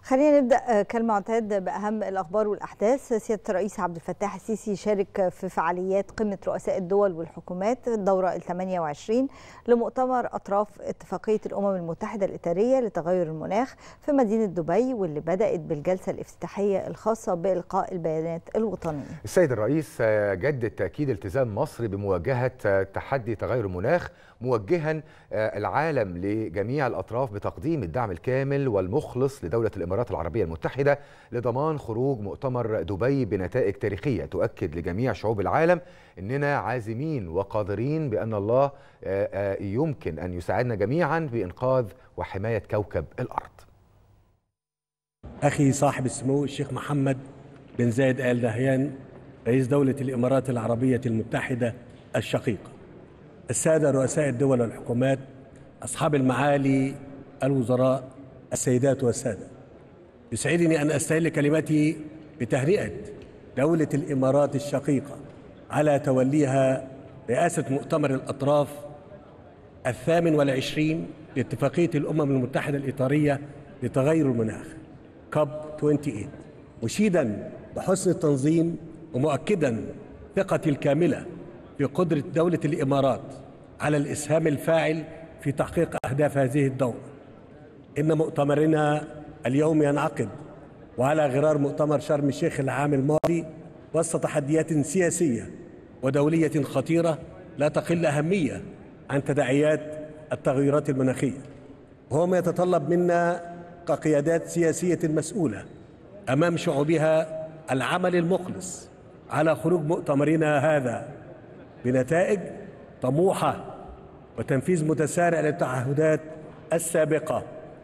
خلينا نبدأ كالمعتاد بأهم الأخبار والأحداث. سيادة الرئيس عبد الفتاح السيسي شارك في فعاليات قمة رؤساء الدول والحكومات الدورة ال28 لمؤتمر أطراف اتفاقية الأمم المتحدة الإطارية لتغير المناخ في مدينة دبي، واللي بدأت بالجلسة الافتتاحية الخاصة بإلقاء البيانات الوطنية. السيد الرئيس جدد تأكيد التزام مصر بمواجهة تحدي تغير المناخ، موجها العالم لجميع الأطراف بتقديم الدعم الكامل والمخلص لدولة الإمارات العربية المتحدة لضمان خروج مؤتمر دبي بنتائج تاريخية تؤكد لجميع شعوب العالم أننا عازمين وقادرين بأن الله يمكن أن يساعدنا جميعا بإنقاذ وحماية كوكب الأرض. أخي صاحب السمو الشيخ محمد بن زايد آل نهيان رئيس دولة الإمارات العربية المتحدة الشقيقة، السادة رؤساء الدول والحكومات، أصحاب المعالي الوزراء، السيدات والسادة، يسعدني أن أستهل كلمتي بتهنئة دولة الإمارات الشقيقة على توليها رئاسة مؤتمر الأطراف 28 لاتفاقية الأمم المتحدة الإطارية لتغير المناخ COP 28، مشيدا بحسن التنظيم ومؤكدا ثقتي الكاملة في قدرة دولة الإمارات على الإسهام الفاعل في تحقيق أهداف هذه الدورة. إن مؤتمرنا اليوم ينعقد وعلى غرار مؤتمر شرم الشيخ العام الماضي وسط تحديات سياسية ودولية خطيرة لا تقل أهمية عن تداعيات التغيرات المناخية، وهو ما يتطلب منا كقيادات سياسية مسؤولة أمام شعوبها العمل المخلص على خروج مؤتمرنا هذا بنتائج طموحة وتنفيذ متسارع للتعهدات السابقة.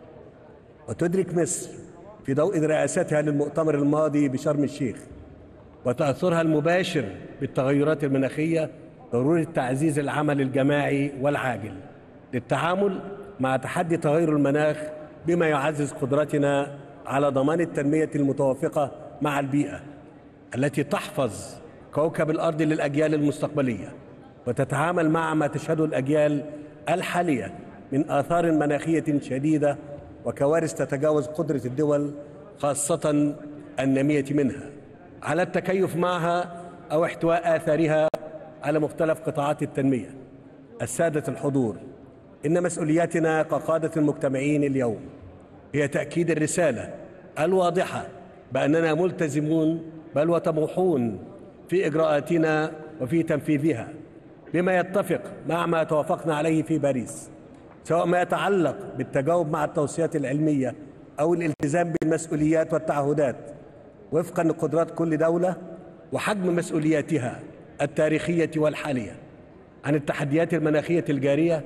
وتدرك مصر في ضوء رئاستها للمؤتمر الماضي بشرم الشيخ وتأثرها المباشر بالتغيرات المناخية ضرورة تعزيز العمل الجماعي والعاجل للتعامل مع تحدي تغير المناخ بما يعزز قدرتنا على ضمان التنمية المتوافقة مع البيئة التي تحفظ كوكب الأرض للأجيال المستقبلية وتتعامل مع ما تشهده الأجيال الحالية من آثار مناخية شديدة وكوارث تتجاوز قدرة الدول خاصة النامية منها على التكيف معها أو احتواء آثارها على مختلف قطاعات التنمية. السادة الحضور، إن مسؤولياتنا كقادة المجتمعين اليوم هي تأكيد الرسالة الواضحة بأننا ملتزمون بل وطموحون في إجراءاتنا وفي تنفيذها بما يتفق مع ما توافقنا عليه في باريس، سواء ما يتعلق بالتجاوب مع التوصيات العلمية أو الالتزام بالمسؤوليات والتعهدات وفقا لقدرات كل دولة وحجم مسؤولياتها التاريخية والحالية عن التحديات المناخية الجارية.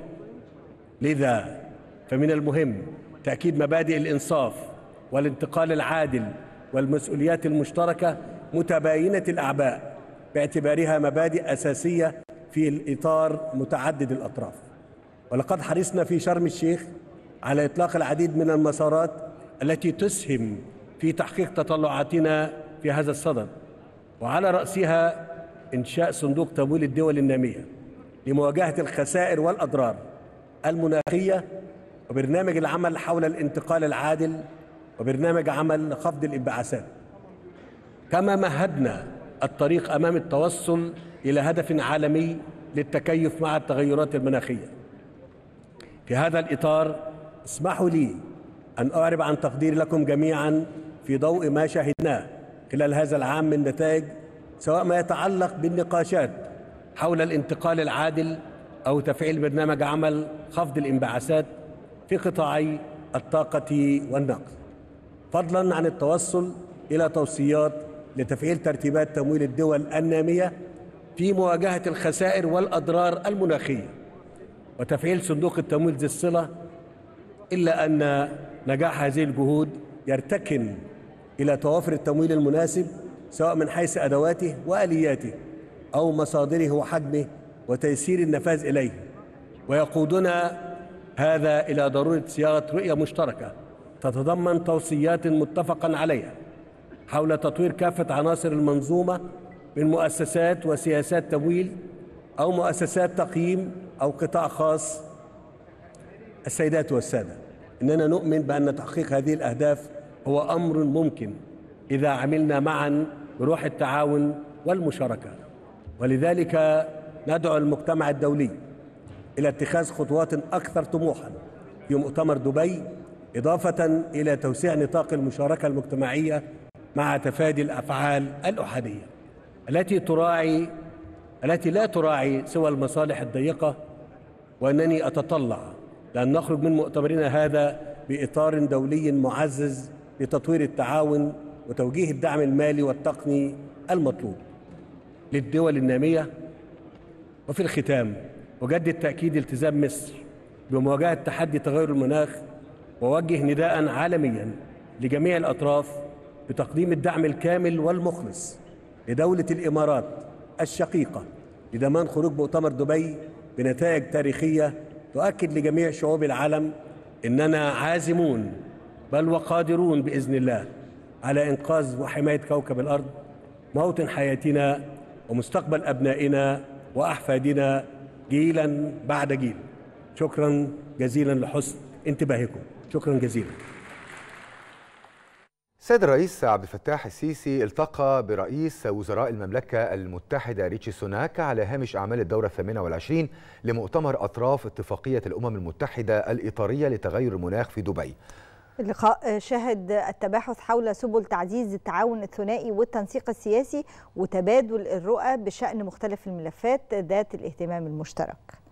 لذا فمن المهم تأكيد مبادئ الإنصاف والانتقال العادل والمسؤوليات المشتركة متباينة الأعباء باعتبارها مبادئ أساسية في الإطار متعدد الأطراف. ولقد حرصنا في شرم الشيخ على إطلاق العديد من المسارات التي تسهم في تحقيق تطلعاتنا في هذا الصدد، وعلى رأسها إنشاء صندوق تمويل الدول النامية لمواجهة الخسائر والأضرار المناخية، وبرنامج العمل حول الانتقال العادل، وبرنامج عمل لخفض الانبعاثات. كما مهدنا الطريق أمام التوصل إلى هدف عالمي للتكيف مع التغيرات المناخية. في هذا الإطار اسمحوا لي أن أعرب عن تقديري لكم جميعا في ضوء ما شاهدناه خلال هذا العام من نتائج، سواء ما يتعلق بالنقاشات حول الانتقال العادل أو تفعيل برنامج عمل خفض الانبعاثات في قطاعي الطاقة والنقل، فضلا عن التوصل إلى توصيات لتفعيل ترتيبات تمويل الدول النامية في مواجهة الخسائر والأضرار المناخية وتفعيل صندوق التمويل ذي الصلة. إلا أن نجاح هذه الجهود يرتكن إلى توافر التمويل المناسب سواء من حيث أدواته وآلياته أو مصادره وحجمه وتيسير النفاذ إليه، ويقودنا هذا إلى ضرورة صياغة رؤية مشتركة تتضمن توصيات متفقا عليها حول تطوير كافة عناصر المنظومة من مؤسسات وسياسات تمويل أو مؤسسات تقييم أو قطاع خاص. السيدات والسادة، إننا نؤمن بأن تحقيق هذه الأهداف هو أمر ممكن إذا عملنا معا بروح التعاون والمشاركة، ولذلك ندعو المجتمع الدولي إلى اتخاذ خطوات أكثر طموحا في مؤتمر دبي، إضافة إلى توسيع نطاق المشاركة المجتمعية مع تفادي الأفعال الأحادية التي لا تراعي سوى المصالح الضيقة. وأنني أتطلع لأن نخرج من مؤتمرنا هذا بإطار دولي معزز لتطوير التعاون وتوجيه الدعم المالي والتقني المطلوب للدول النامية. وفي الختام أجدد تأكيد التزام مصر بمواجهة تحدي تغير المناخ، ووجه نداء عالميا لجميع الأطراف بتقديم الدعم الكامل والمخلص لدولة الإمارات الشقيقة لضمان خروج مؤتمر دبي بنتائج تاريخية تؤكد لجميع شعوب العالم إننا عازمون بل وقادرون بإذن الله على إنقاذ وحماية كوكب الأرض، موطن حياتنا ومستقبل أبنائنا وأحفادنا جيلا بعد جيل. شكرا جزيلا لحسن انتباهكم. شكرا جزيلا. السيد الرئيس عبد الفتاح السيسي التقى برئيس وزراء المملكة المتحدة ريتشي سوناك على هامش أعمال الدورة 28 لمؤتمر أطراف اتفاقية الأمم المتحدة الإطارية لتغير المناخ في دبي. اللقاء شهد التباحث حول سبل تعزيز التعاون الثنائي والتنسيق السياسي وتبادل الرؤى بشأن مختلف الملفات ذات الاهتمام المشترك.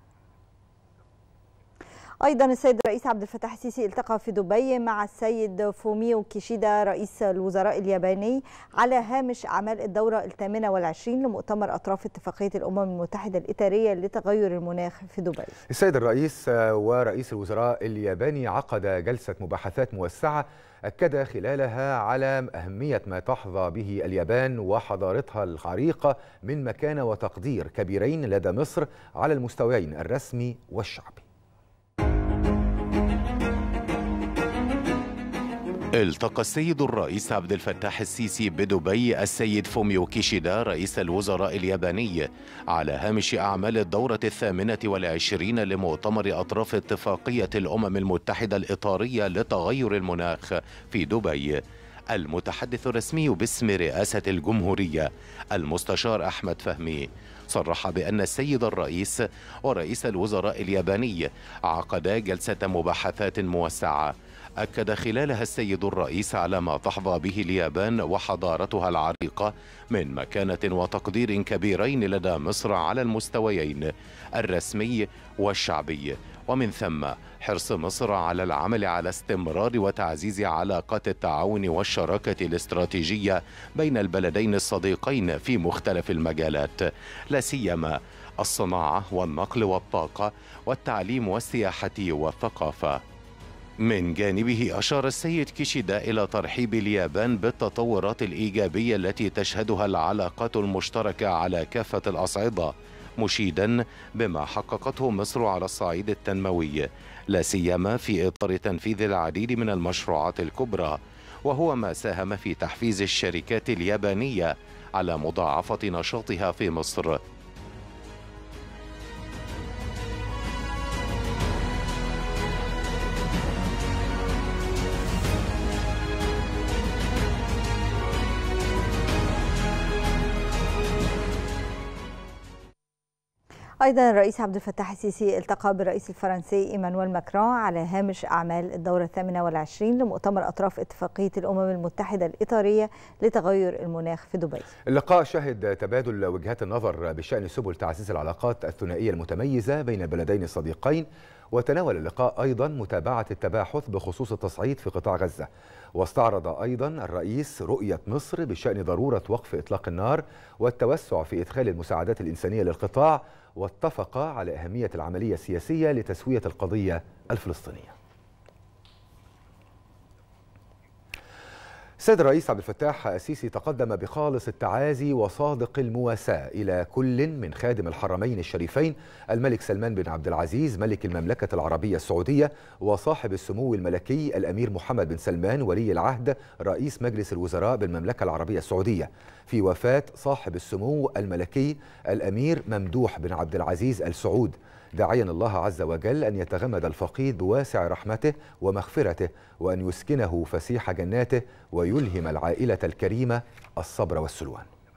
أيضا السيد الرئيس عبد الفتاح السيسي التقى في دبي مع السيد فوميو كيشيدا رئيس الوزراء الياباني على هامش أعمال الدورة 28 لمؤتمر أطراف اتفاقية الأمم المتحدة الإطارية لتغير المناخ في دبي. السيد الرئيس ورئيس الوزراء الياباني عقد جلسة مباحثات موسعة أكد خلالها على أهمية ما تحظى به اليابان وحضارتها العريقة من مكانة وتقدير كبيرين لدى مصر على المستويين الرسمي والشعبي. التقى السيد الرئيس عبد الفتاح السيسي بدبي السيد فوميو كيشيدا رئيس الوزراء الياباني على هامش أعمال الدورة 28 لمؤتمر أطراف اتفاقية الأمم المتحدة الإطارية لتغير المناخ في دبي. المتحدث الرسمي باسم رئاسة الجمهورية المستشار أحمد فهمي صرح بأن السيد الرئيس ورئيس الوزراء الياباني عقدا جلسة مباحثات موسعة أكد خلالها السيد الرئيس على ما تحظى به اليابان وحضارتها العريقة من مكانة وتقدير كبيرين لدى مصر على المستويين الرسمي والشعبي، ومن ثم حرص مصر على العمل على استمرار وتعزيز علاقات التعاون والشراكة الاستراتيجية بين البلدين الصديقين في مختلف المجالات، لا سيما الصناعة والنقل والطاقة والتعليم والسياحة والثقافة. من جانبه أشار السيد كيشيدا إلى ترحيب اليابان بالتطورات الإيجابية التي تشهدها العلاقات المشتركة على كافة الأصعدة، مشيدا بما حققته مصر على الصعيد التنموي، لا سيما في إطار تنفيذ العديد من المشروعات الكبرى، وهو ما ساهم في تحفيز الشركات اليابانية على مضاعفة نشاطها في مصر. أيضا الرئيس عبد الفتاح السيسي التقى بالرئيس الفرنسي إيمانويل ماكرون على هامش أعمال الدورة 28 لمؤتمر أطراف اتفاقية الأمم المتحدة الإطارية لتغير المناخ في دبي. اللقاء شهد تبادل وجهات النظر بشأن سبل تعزيز العلاقات الثنائية المتميزة بين البلدين الصديقين، وتناول اللقاء أيضا متابعة التباحث بخصوص التصعيد في قطاع غزة. واستعرض أيضا الرئيس رؤية مصر بشأن ضرورة وقف إطلاق النار والتوسع في إدخال المساعدات الإنسانية للقطاع، واتفق على أهمية العملية السياسية لتسوية القضية الفلسطينية. السيد الرئيس عبد الفتاح السيسي تقدم بخالص التعازي وصادق المواساة إلى كل من خادم الحرمين الشريفين الملك سلمان بن عبد العزيز ملك المملكة العربية السعودية وصاحب السمو الملكي الأمير محمد بن سلمان ولي العهد رئيس مجلس الوزراء بالمملكة العربية السعودية في وفاة صاحب السمو الملكي الأمير ممدوح بن عبد العزيز آل سعود داعيا الله عز وجل أن يتغمد الفقيد بواسع رحمته ومغفرته، وأن يسكنه فسيح جناته، ويلهم العائلة الكريمة الصبر والسلوان.